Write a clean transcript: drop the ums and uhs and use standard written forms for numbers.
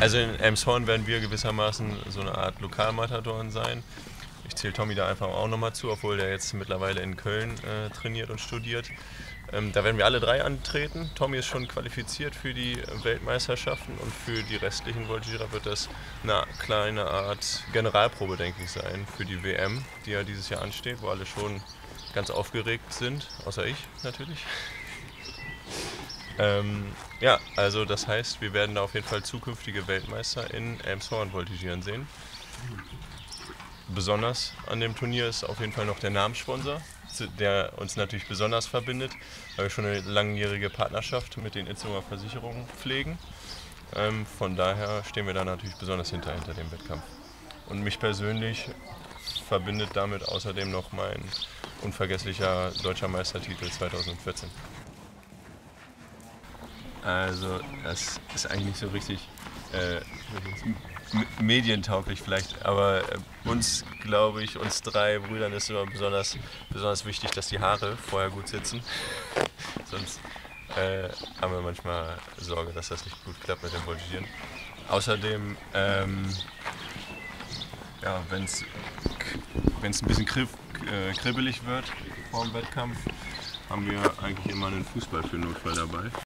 Also in Elmshorn werden wir gewissermaßen so eine Art Lokalmatadoren sein. Ich zähle Tommy da einfach auch nochmal zu, obwohl der jetzt mittlerweile in Köln trainiert und studiert. Da werden wir alle drei antreten. Tommy ist schon qualifiziert für die Weltmeisterschaften und für die restlichen Voltigierer wird das eine kleine Art Generalprobe, denke ich, sein für die WM, die ja dieses Jahr ansteht, wo alle schon ganz aufgeregt sind, außer ich natürlich. Ja, also das heißt, wir werden da auf jeden Fall zukünftige Weltmeister in Elmshorn voltigieren sehen. Besonders an dem Turnier ist auf jeden Fall noch der Namenssponsor, der uns natürlich besonders verbindet, weil wir schon eine langjährige Partnerschaft mit den Itzehoer Versicherungen pflegen. Von daher stehen wir da natürlich besonders hinter dem Wettkampf. Und mich persönlich verbindet damit außerdem noch mein unvergesslicher deutscher Meistertitel 2014. Also das ist eigentlich nicht so richtig medientauglich vielleicht, aber uns, glaube ich, uns drei Brüdern ist immer besonders wichtig, dass die Haare vorher gut sitzen. Sonst haben wir manchmal Sorge, dass das nicht gut klappt mit dem Voltigieren. Außerdem, ja, wenn es ein bisschen kribbelig wird vor dem Wettkampf, haben wir eigentlich immer einen Fußball für den Notfall dabei.